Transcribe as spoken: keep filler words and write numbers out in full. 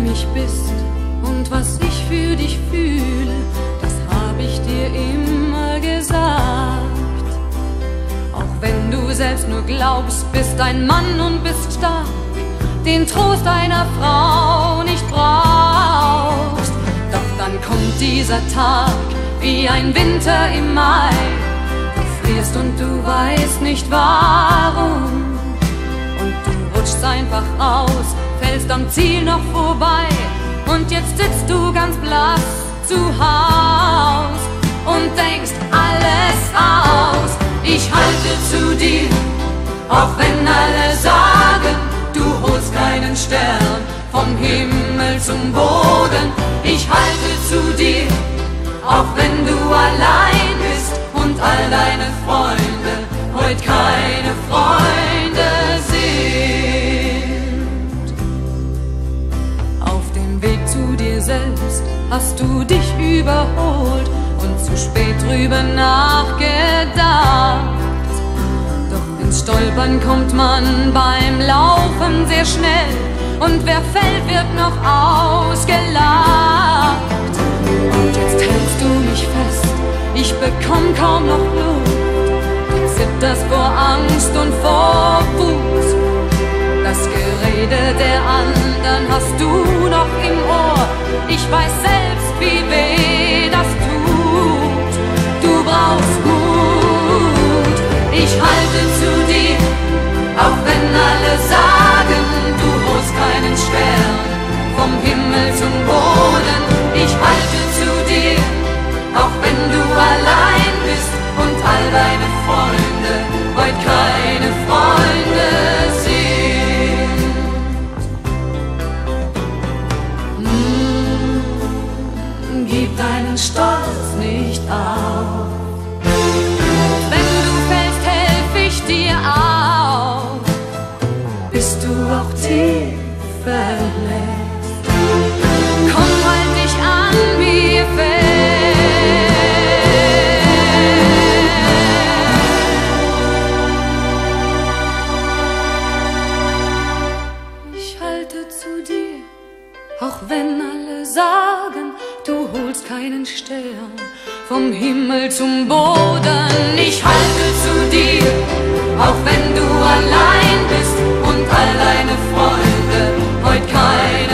mich bist und was ich für dich fühle, das hab ich dir immer gesagt. Auch wenn du selbst nur glaubst, bist ein Mann und bist stark, den Trost einer Frau nicht brauchst. Doch dann kommt dieser Tag wie ein Winter im Mai. Du frierst und du weißt nicht warum. Und du rutschst einfach aus, fällst am Ziel noch vorbei. Und jetzt sitzt du ganz blass zu Haus und denkst alles aus. Ich halte zu dir, auch wenn alle sagen, du holst keinen Stern vom Himmel zum Boden. Ich halte zu dir, auch wenn du allein bist und all deine Freunde heute keine Freunde sind. Auf dem Weg zu dir selbst hast du dich überholt und zu spät drüber nachgedacht. Doch ins Stolpern kommt man beim Laufen sehr schnell und wer fällt, wird noch ausgelacht. Und jetzt hältst du mich fest, ich bekomm kaum noch Luft. Du zitterst vor Angst und vor Wut. Das Gerede der anderen hast du noch im Ohr. Ich weiß selbst, wie weh das tut. Du brauchst Mut. Ich halte zu dir, auch wenn alle sagen, du holst keinen Stern vom Himmel zum Boden. Ich halte zu dir, auch wenn du allein bist und all deine Freunde heute keine Freunde sind. Mm, gib deinen Stolz nicht auf. Wenn du fällst, helf ich dir auf. Bist du auch tief verletzt? Komm, halt dich an mir fest. Ich halte zu dir, auch wenn alle sagen, du holst keinen Stern vom Himmel zum Boden. Ich halte zu dir, auch wenn du allein bist und all deine Freunde heute kein